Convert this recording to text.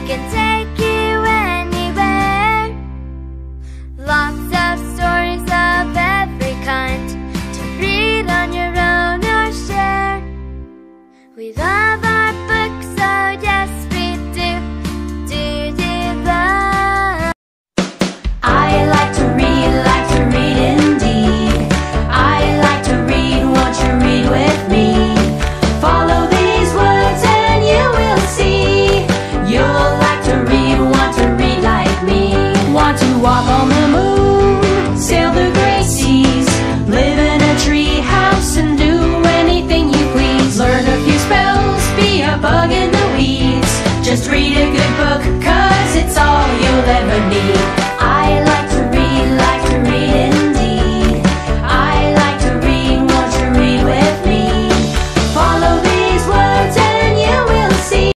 can take you anywhere. Lots of stories of every kind to read on your own or share. We love our books, so yes we do. Do you love? I like to read indeed. I like to read, won't you read with me? Follow these words and you will see. You'll like to read, want to read like me. Want to walk on the moon, sail the great seas, live in a tree house and do anything you please. Learn a few spells, be a bug in the weeds. Just read a good book, 'cause it's all you'll ever need.